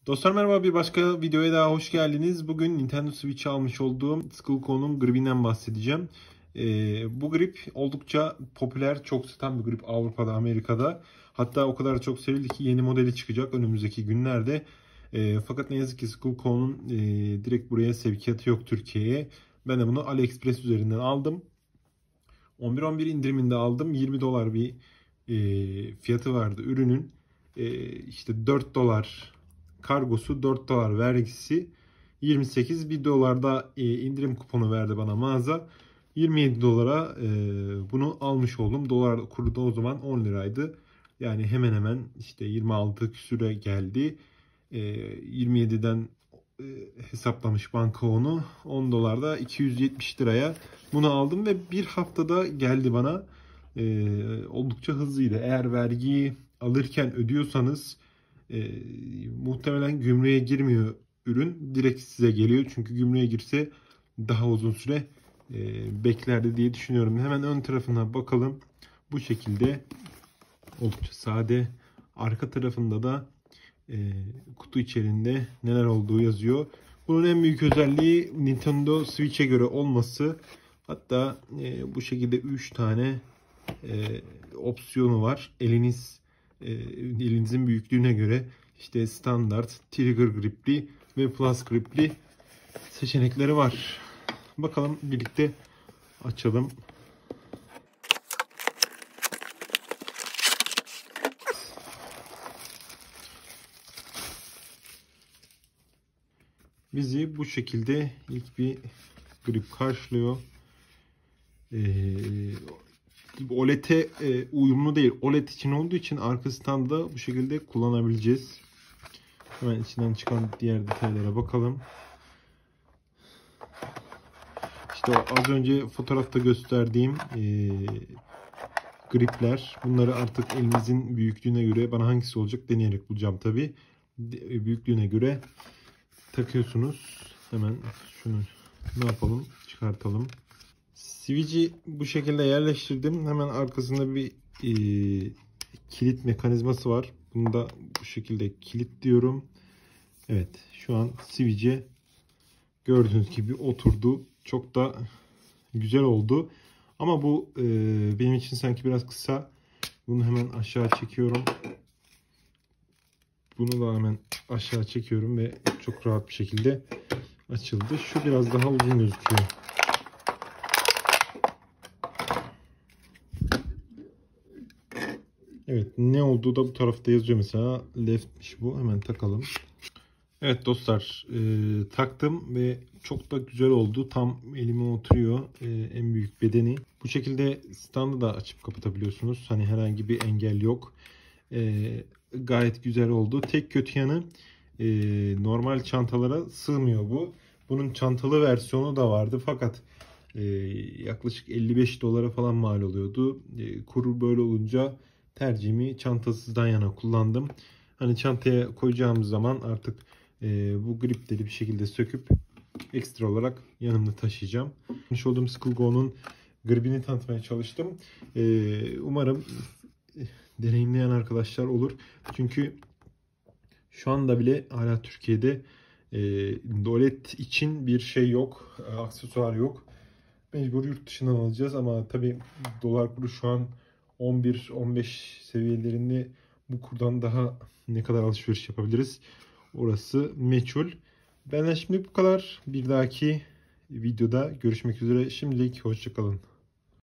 Dostlar merhaba, bir başka videoya daha hoş geldiniz. Bugün Nintendo Switch'e almış olduğum Skullco'nun gribinden bahsedeceğim. Bu grip oldukça popüler, çok satan bir grip Avrupa'da, Amerika'da. Hatta o kadar çok sevildi ki yeni modeli çıkacak önümüzdeki günlerde. Fakat ne yazık ki Skullco'nun direkt buraya sevkiyatı yok, Türkiye'ye. Ben de bunu AliExpress üzerinden aldım. 11.11 indiriminde aldım. 20 dolar bir fiyatı vardı ürünün. İşte 4 dolar kargosu, 4 dolar vergisi, 28 bir dolarda indirim kuponu verdi bana mağaza. 27 dolara bunu almış oldum. Dolar kuru da o zaman 10 liraydı. Yani hemen hemen işte 26 küsüre geldi. 27'den hesaplamış banka onu. 10 dolarda 270 liraya bunu aldım ve bir haftada geldi bana. Oldukça hızlıydı. Eğer vergiyi alırken ödüyorsanız muhtemelen gümrüğe girmiyor ürün. Direkt size geliyor. Çünkü gümrüğe girse daha uzun süre beklerdi diye düşünüyorum. Hemen ön tarafına bakalım. Bu şekilde oldukça sade. Arka tarafında da kutu içerisinde neler olduğu yazıyor. Bunun en büyük özelliği Nintendo Switch'e göre olması. Hatta bu şekilde 3 tane opsiyonu var. Elinizin büyüklüğüne göre işte standart, trigger gripli ve plus gripli seçenekleri var. Bakalım, birlikte açalım. Bizi bu şekilde ilk bir grip karşılıyor. OLED'e uyumlu değil. OLED için olduğu için arkasından da bu şekilde kullanabileceğiz. Hemen içinden çıkan diğer detaylara bakalım. İşte o az önce fotoğrafta gösterdiğim gripler. Bunları artık elinizin büyüklüğüne göre, bana hangisi olacak deneyerek bulacağım tabi. Büyüklüğüne göre takıyorsunuz. Hemen şunu ne yapalım? Çıkartalım. Switch'i bu şekilde yerleştirdim. Hemen arkasında bir kilit mekanizması var. Bunu da bu şekilde kilitliyorum. Evet, şu an Switch'e gördüğünüz gibi oturdu. Çok da güzel oldu. Ama bu benim için sanki biraz kısa. Bunu hemen aşağı çekiyorum. Bunu da hemen aşağı çekiyorum ve çok rahat bir şekilde açıldı. Şu biraz daha uzun gözüküyor. Evet, ne olduğu da bu tarafta yazıyor mesela. Left'miş bu. Hemen takalım. Evet dostlar, taktım ve çok da güzel oldu. Tam elime oturuyor. En büyük bedeni. Bu şekilde standı da açıp kapatabiliyorsunuz. Hani herhangi bir engel yok. Gayet güzel oldu. Tek kötü yanı normal çantalara sığmıyor bu. Bunun çantalı versiyonu da vardı fakat yaklaşık 55 dolara falan mal oluyordu. Kuru böyle olunca tercihimi çantasızdan yana kullandım. Hani çantaya koyacağımız zaman artık bu gripleri bir şekilde söküp ekstra olarak yanımda taşıyacağım. Yapmış olduğum Skullco'nun gripini tanıtmaya çalıştım. Umarım deneyimleyen arkadaşlar olur. Çünkü şu anda bile hala Türkiye'de OLED için bir şey yok. Aksesuar yok. Mecbur yurt dışından alacağız ama tabii dolar kuru şu an 11-15 seviyelerinde, bu kurdan daha ne kadar alışveriş yapabiliriz? Orası meçhul. Benden şimdi bu kadar. Bir dahaki videoda görüşmek üzere. Şimdilik hoşça kalın.